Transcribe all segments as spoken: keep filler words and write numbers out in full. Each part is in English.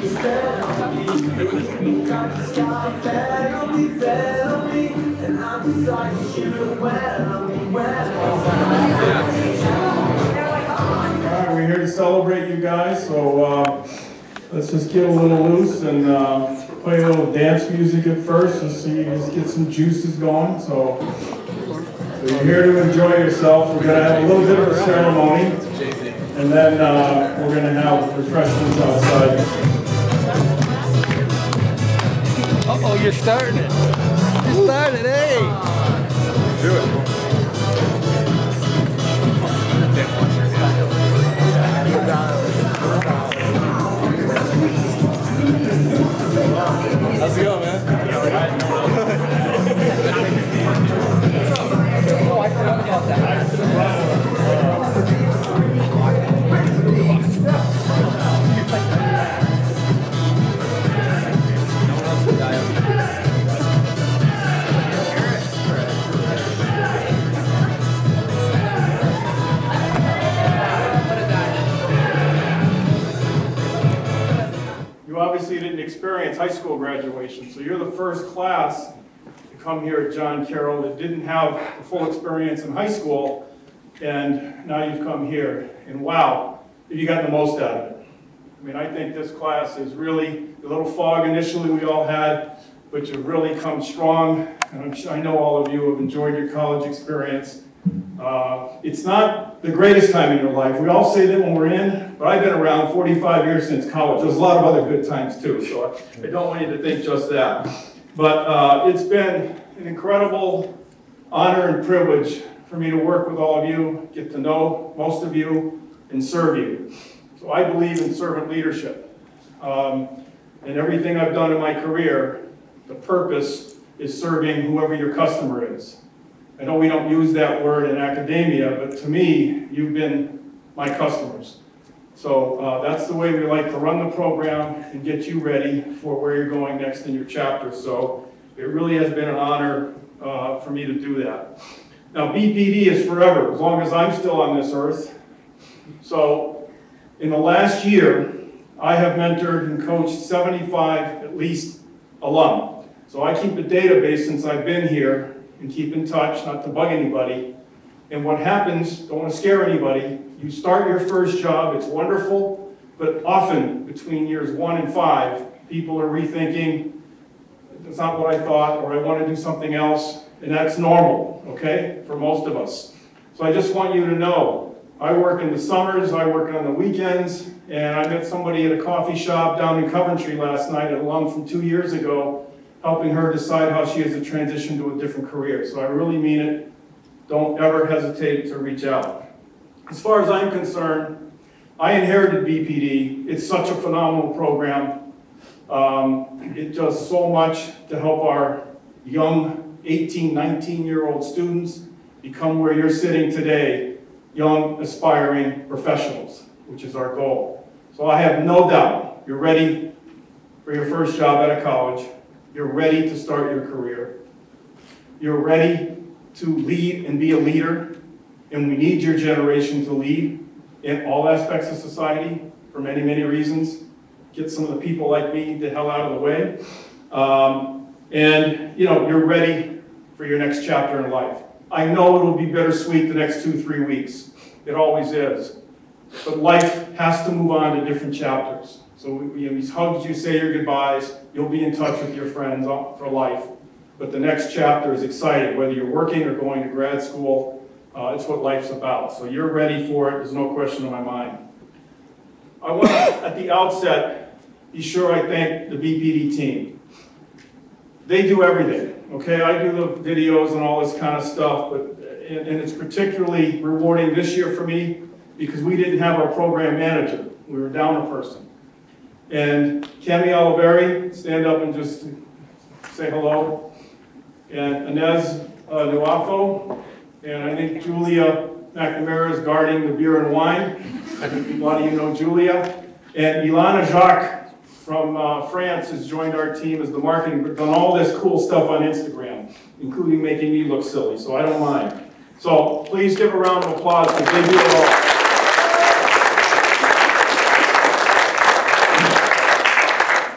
Alright, we're here to celebrate you guys, so uh, let's just get a little loose and uh, play a little dance music at first and see, just get some juices going. So, so you're here to enjoy yourself. We're going to have a little bit of a ceremony, and then uh, we're going to have refreshments outside. Uh-oh, you're starting it. You started, hey! Do it. How's it going, man? Oh, I forgot about that. You obviously didn't experience high school graduation, so you're the first class to come here at John Carroll that didn't have the full experience in high school, and now you've come here, and wow, have you gotten the most out of it. I mean, I think this class is really, a little fog initially we all had, but you've really come strong, and I'm sure, I know all of you have enjoyed your college experience. Uh, it's not the greatest time in your life. We all say that when we're in, but I've been around forty-five years since college. There's a lot of other good times too, so I don't want you to think just that. But uh, it's been an incredible honor and privilege for me to work with all of you, get to know most of you, and serve you. So I believe in servant leadership. Um, and everything I've done in my career, the purpose is serving whoever your customer is. I know we don't use that word in academia, but to me, you've been my customers. So uh, that's the way we like to run the program and get you ready for where you're going next in your chapter. So it really has been an honor uh, for me to do that. Now, B P D is forever, as long as I'm still on this earth. So in the last year, I have mentored and coached seventy-five, at least, alum. So I keep a database since I've been here and keep in touch, not to bug anybody. And what happens, don't want to scare anybody, you start your first job, it's wonderful, but often between years one and five, people are rethinking, that's not what I thought, or I want to do something else, and that's normal, okay, for most of us. So I just want you to know, I work in the summers, I work on the weekends, and I met somebody at a coffee shop down in Coventry last night, an alum from two years ago, helping her decide how she has to transition to a different career. So I really mean it. Don't ever hesitate to reach out. As far as I'm concerned, I inherited B P D. It's such a phenomenal program. Um, it does so much to help our young eighteen, nineteen-year-old students become where you're sitting today, young, aspiring professionals, which is our goal. So I have no doubt you're ready for your first job at a college. You're ready to start your career. You're ready to lead and be a leader, and we need your generation to lead in all aspects of society for many, many reasons. Get some of the people like me the hell out of the way. Um, and, you know, you're ready for your next chapter in life. I know it'll be bittersweet the next two, three weeks. It always is. But life has to move on to different chapters. So you know, these hugs, you say your goodbyes, you'll be in touch with your friends for life. But the next chapter is exciting, whether you're working or going to grad school, uh, it's what life's about. So you're ready for it, there's no question in my mind. I want to, at the outset, be sure I thank the B P D team. They do everything, okay? I do the videos and all this kind of stuff, but and, and it's particularly rewarding this year for me because we didn't have our program manager. We were down a person. And Cami Oliveri, stand up and just say hello. And Inez uh, Nuafo, and I think Julia McNamara is guarding the beer and wine. I think a lot of you know Julia. And Ilana Jacques from uh, France has joined our team as the marketing, but done all this cool stuff on Instagram, including making me look silly, so I don't mind. So please give a round of applause because they do it all.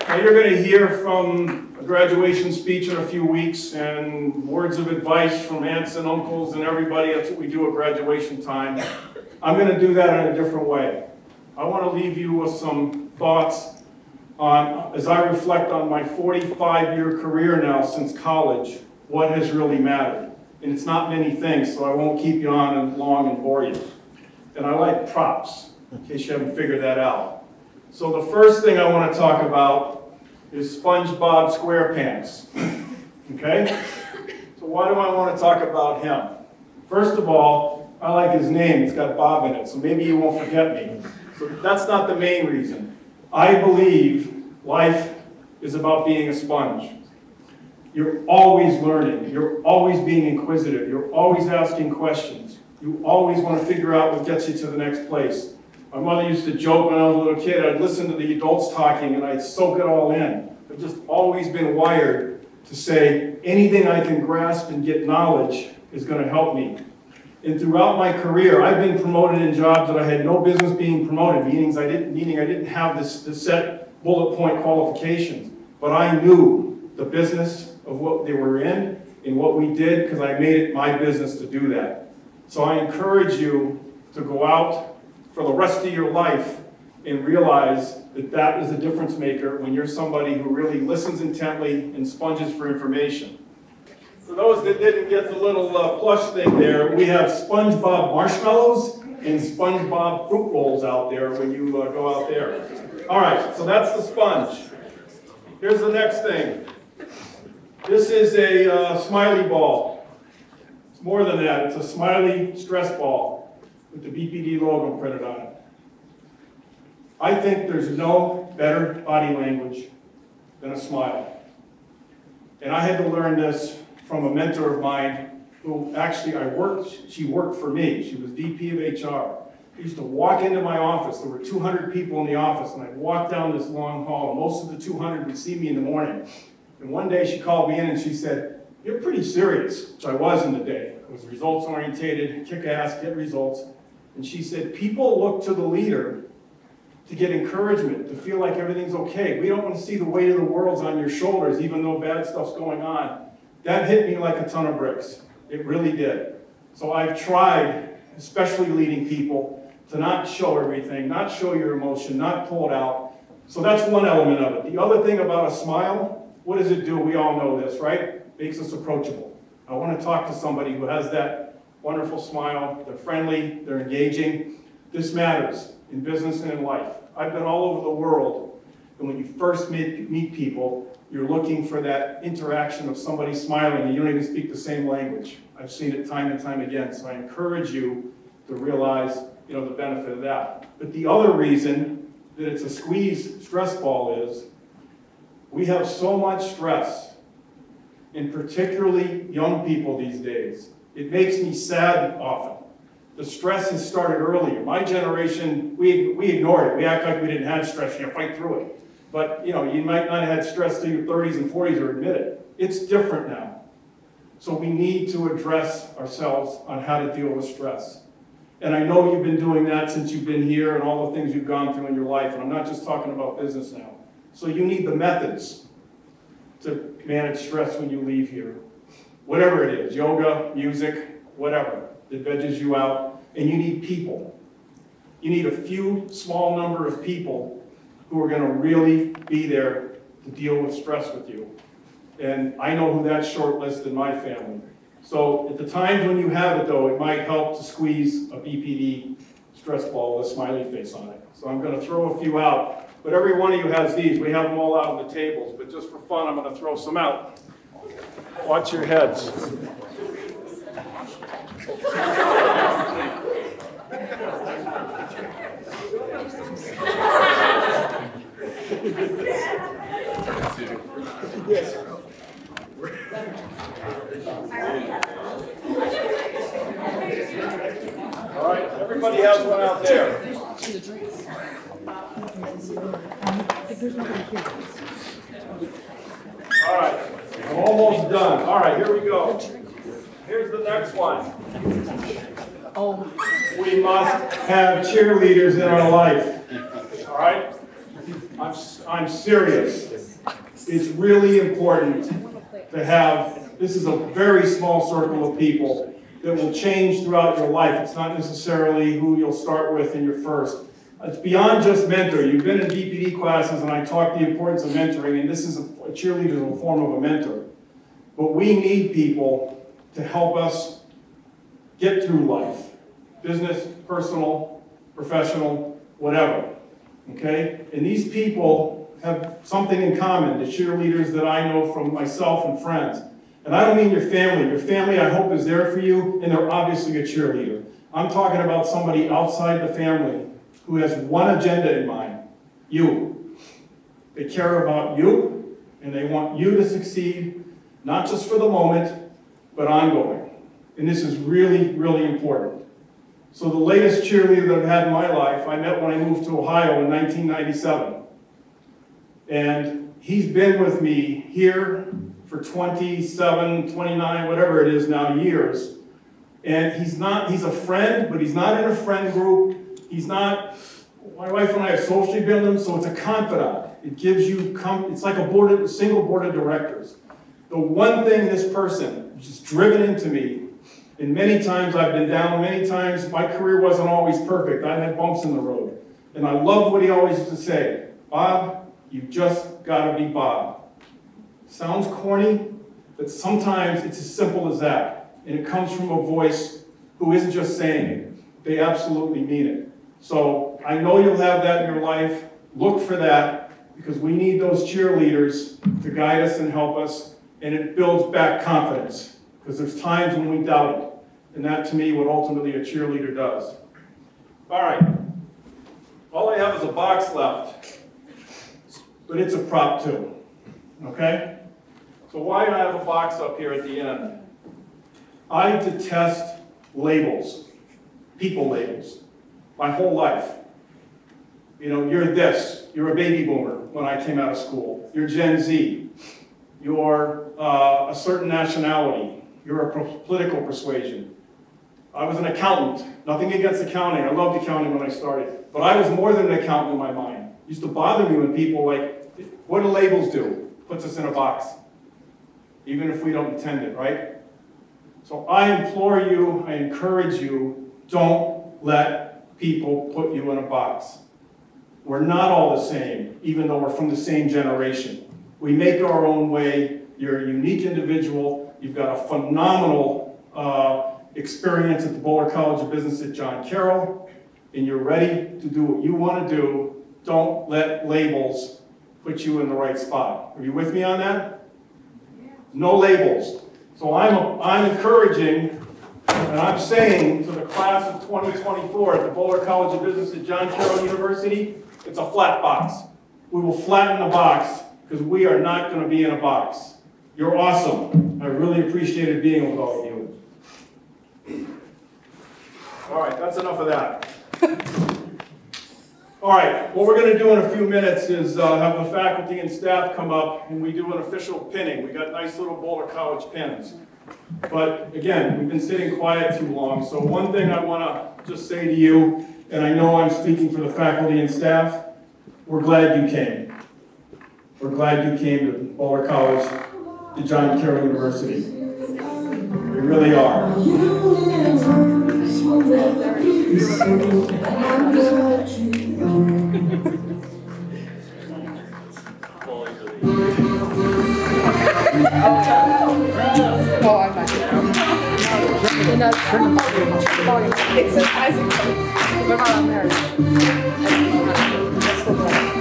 Now you're going to hear from a graduation speech in a few weeks and words of advice from aunts and uncles and everybody. That's what we do at graduation time. I'm going to do that in a different way. I want to leave you with some thoughts on, as I reflect on my forty-five year career now since college, what has really mattered. And it's not many things, so I won't keep you on and long and bore you. And I like props, in case you haven't figured that out. So the first thing I want to talk about is SpongeBob SquarePants. Okay? So why do I want to talk about him? First of all, I like his name. It's got Bob in it, so maybe you won't forget me. So that's not the main reason. I believe life is about being a sponge. You're always learning. You're always being inquisitive. You're always asking questions. You always want to figure out what gets you to the next place. My mother used to joke when I was a little kid, I'd listen to the adults talking and I'd soak it all in. I've just always been wired to say anything I can grasp and get knowledge is going to help me. And throughout my career, I've been promoted in jobs that I had no business being promoted, meaning I didn't, meaning I didn't have this, this set bullet point qualifications. But I knew the business of what they were in and what we did because I made it my business to do that. So I encourage you to go out for the rest of your life and realize that that is a difference maker when you're somebody who really listens intently and sponges for information. For those that didn't get the little uh, plush thing there, we have SpongeBob marshmallows and SpongeBob fruit rolls out there when you uh, go out there. All right, so that's the sponge. Here's the next thing. This is a uh, smiley ball. It's more than that. It's a smiley stress ball with the B P D logo printed on it. I think there's no better body language than a smile. And I had to learn this from a mentor of mine who actually I worked, she worked for me. She was V P of H R. I used to walk into my office. There were two hundred people in the office, and I'd walk down this long hall. Most of the two hundred would see me in the morning. And one day she called me in and she said, "You're pretty serious," which I was in the day. I was results orientated, kick ass, get results. And she said, people look to the leader to get encouragement, to feel like everything's okay. We don't want to see the weight of the world's on your shoulders, even though bad stuff's going on. That hit me like a ton of bricks. It really did. So I've tried, especially leading people, to not show everything, not show your emotion, not pull it out. So that's one element of it. The other thing about a smile, what does it do? We all know this, right? Makes us approachable. I want to talk to somebody who has that wonderful smile. They're friendly, they're engaging. This matters in business and in life. I've been all over the world, and when you first meet, meet people, you're looking for that interaction of somebody smiling and you don't even speak the same language. I've seen it time and time again, so I encourage you to realize, you know, the benefit of that. But the other reason that it's a squeeze stress ball is we have so much stress, and particularly young people these days. It makes me sad often. The stress has started earlier. My generation, we, we ignored it. We act like we didn't have stress. You fight through it. But you know, you might not have had stress till your thirties and forties or admit it. It's different now. So we need to address ourselves on how to deal with stress. And I know you've been doing that since you've been here and all the things you've gone through in your life. And I'm not just talking about business now. So you need the methods to manage stress when you leave here. Whatever it is, yoga, music, whatever, that veggies you out. And you need people. You need a few small number of people who are going to really be there to deal with stress with you. And I know who that short list in my family. So at the times when you have it, though, it might help to squeeze a B P D stress ball with a smiley face on it. So I'm going to throw a few out. But every one of you has these. We have them all out on the tables. But just for fun, I'm going to throw some out. Watch your heads. Yes. All right, everybody has one out there. All right, I'm almost done. All right, here we go. Here's the next one. Oh. We must have cheerleaders in our life. All right? I'm, I'm serious. It's really important to have, this is a very small circle of people that will change throughout your life. It's not necessarily who you'll start with in your first. It's beyond just mentor. You've been in D P D classes and I talk the importance of mentoring, and this is a, a cheerleader in the form of a mentor. But we need people to help us get through life. Business, personal, professional, whatever. Okay? And these people have something in common, the cheerleaders that I know from myself and friends. And I don't mean your family. Your family, I hope, is there for you, and they're obviously a cheerleader. I'm talking about somebody outside the family who has one agenda in mind, you. They care about you, and they want you to succeed, not just for the moment, but ongoing. And this is really, really important. So the latest cheerleader that I've had in my life, I met when I moved to Ohio in nineteen ninety-seven. And he's been with me here for twenty-seven, twenty-nine, whatever it is now, years. And he's not, he's a friend, but he's not in a friend group. He's not, my wife and I have socially been with him, so it's a confidant. It gives you, com it's like a board of, a single board of directors. The one thing this person, which is driven into me, and many times I've been down, many times my career wasn't always perfect. I had bumps in the road. And I love what he always used to say, Bob, you've just got to be Bob. Sounds corny, but sometimes it's as simple as that. And it comes from a voice who isn't just saying it. They absolutely mean it. So I know you'll have that in your life. Look for that, because we need those cheerleaders to guide us and help us. And it builds back confidence, because there's times when we doubt it. And that, to me, what ultimately a cheerleader does. All right. All I have is a box left, but it's a prop too. Okay? So why do I have a box up here at the end? I detest labels, people labels, my whole life. You know, you're this, you're a baby boomer when I came out of school. You're Gen Z. You're uh, a certain nationality. You're a political persuasion. I was an accountant. Nothing against accounting. I loved accounting when I started. But I was more than an accountant in my mind. It used to bother me when people like, what do labels do? Puts us in a box. Even if we don't intend it, right? So I implore you, I encourage you, don't let people put you in a box. We're not all the same, even though we're from the same generation. We make our own way. You're a unique individual. You've got a phenomenal uh, experience at the Boulder College of Business at John Carroll, and you're ready to do what you want to do. Don't let labels put you in the right spot. Are you with me on that? No labels. So I'm, I'm encouraging, and I'm saying to the class of twenty twenty-four at the Boulder College of Business at John Carroll University, it's a flat box. We will flatten the box, because we are not going to be in a box. You're awesome. I really appreciated being with all of you. All right, that's enough of that. All right, what we're going to do in a few minutes is uh, have the faculty and staff come up, and we do an official pinning. We got nice little Boulder College pins. But again, we've been sitting quiet too long, so one thing I want to just say to you, and I know I'm speaking for the faculty and staff, we're glad you came. We're glad you came to Boulder College, to John Carroll University. We really are. Oh, I'm not here. No, it says Isaac. We're not on there. That's the one.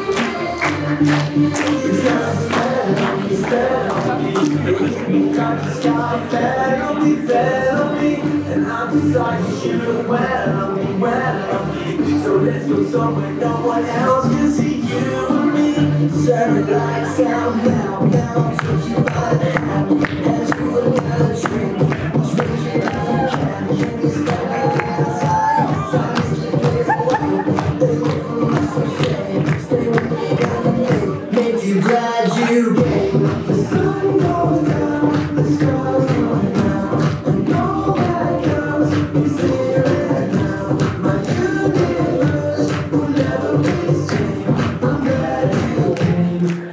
So let's go somewhere no one else can see you and me. Turn the lights out now, now. Touch you by the hand, and you will never drink. Drink it out of the can, can you stand outside? Time is to get away. They wait for us to stay. Stay with me, got me. Make you glad you came. The sun goes down, the stars going down, and all that counts is here and now. My universe will never be the same. I'm glad you came.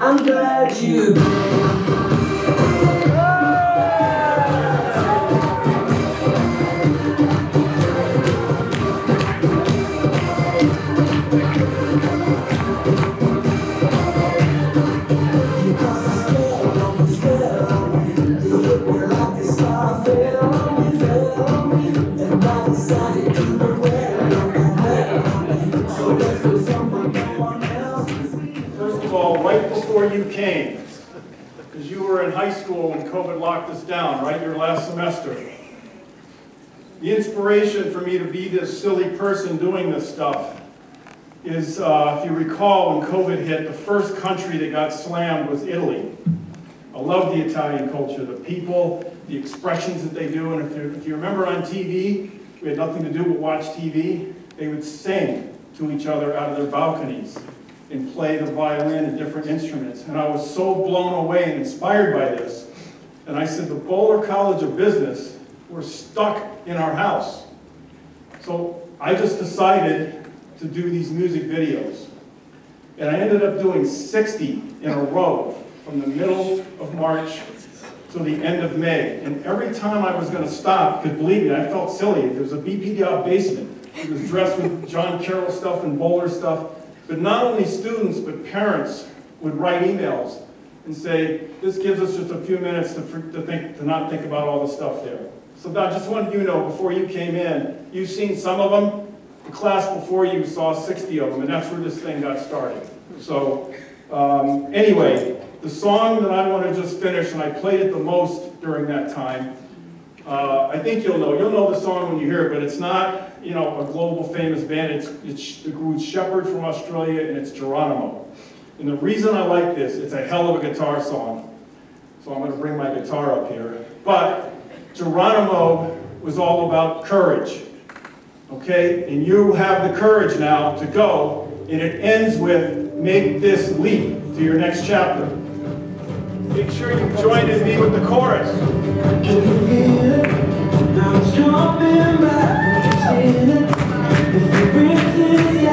I'm glad you right before you came, because you were in high school when COVID locked us down, right, your last semester. The inspiration for me to be this silly person doing this stuff is, uh, if you recall, when COVID hit, the first country that got slammed was Italy. I love the Italian culture, the people, the expressions that they do, and if you, if you remember on T V, we had nothing to do but watch T V, they would sing to each other out of their balconies and play the violin and different instruments. And I was so blown away and inspired by this. And I said, the Bowler College of Business, we're stuck in our house. So I just decided to do these music videos. And I ended up doing sixty in a row from the middle of March to the end of May. And every time I was gonna stop, because believe me, I felt silly. There was a B P D R basement. It was dressed with John Carroll stuff and Bowler stuff. But not only students, but parents would write emails and say, this gives us just a few minutes to, to, think, to not think about all the stuff there. So I just wanted you to know, before you came in, you've seen some of them. The class before you saw sixty of them, and that's where this thing got started. So um, anyway, the song that I want to just finish, and I played it the most during that time, uh, I think you'll know. You'll know the song when you hear it, but it's not, you know, a global famous band. It's, it's the group Shepherd from Australia, and it's Geronimo. And the reason I like this, it's a hell of a guitar song. So I'm going to bring my guitar up here. But Geronimo was all about courage. Okay? And you have the courage now to go, and it ends with, make this leap to your next chapter. Make sure you join in me with the chorus. Can you feel it? Now it's jumping back. You see it? If you breathe